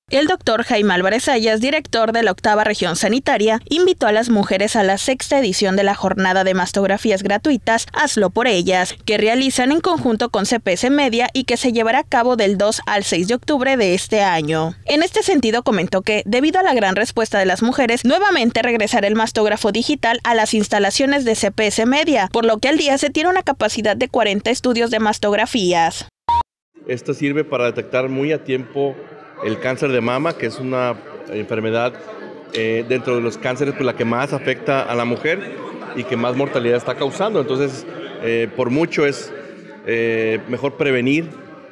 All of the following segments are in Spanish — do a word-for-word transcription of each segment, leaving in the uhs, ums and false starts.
El doctor Jaime Álvarez Sayas, director de la octava región sanitaria, invitó a las mujeres a la sexta edición de la jornada de mastografías gratuitas Hazlo por ellas, que realizan en conjunto con C P S Media y que se llevará a cabo del dos al seis de octubre de este año. En este sentido comentó que, debido a la gran respuesta de las mujeres, nuevamente regresará el mastógrafo digital a las instalaciones de C P S Media, por lo que al día se tiene una capacidad de cuarenta estudios de mastografías. Esto sirve para detectar muy a tiempo el cáncer de mama, que es una enfermedad eh, dentro de los cánceres pues, la que más afecta a la mujer y que más mortalidad está causando. Entonces, eh, por mucho es eh, mejor prevenir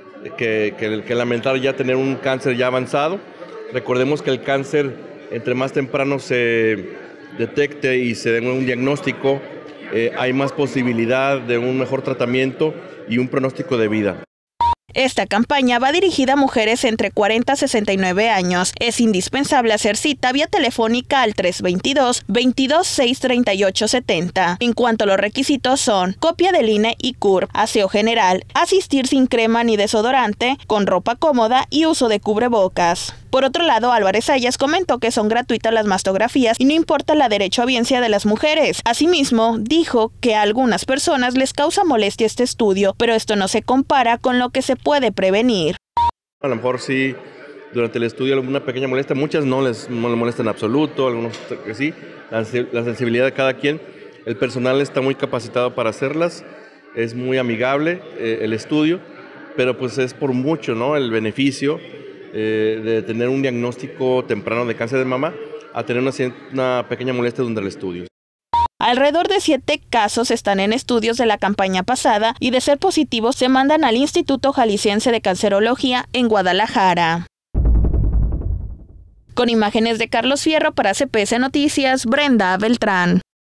que, que, que lamentar ya tener un cáncer ya avanzado. Recordemos que el cáncer, entre más temprano se detecte y se dé un diagnóstico, eh, hay más posibilidad de un mejor tratamiento y un pronóstico de vida. Esta campaña va dirigida a mujeres entre cuarenta a sesenta y nueve años. Es indispensable hacer cita vía telefónica al tres dos dos, veintidós seis treinta y ocho setenta. En cuanto a los requisitos son copia del I N E y C U R P, aseo general, asistir sin crema ni desodorante, con ropa cómoda y uso de cubrebocas. Por otro lado, Álvarez Sayas comentó que son gratuitas las mastografías y no importa la derechohabiencia de las mujeres. Asimismo, dijo que a algunas personas les causa molestia este estudio, pero esto no se compara con lo que se puede prevenir. A lo mejor sí, durante el estudio alguna pequeña molestia, muchas no les, no les molesta en absoluto, algunos que sí, la, la sensibilidad de cada quien. El personal está muy capacitado para hacerlas, es muy amigable eh, el estudio, pero pues es por mucho, ¿no?, el beneficio eh, de tener un diagnóstico temprano de cáncer de mama a tener una, una pequeña molestia durante el estudio. Alrededor de siete casos están en estudios de la campaña pasada y de ser positivos se mandan al Instituto Jalisciense de Cancerología en Guadalajara. Con imágenes de Carlos Fierro para C P S Noticias, Brenda Beltrán.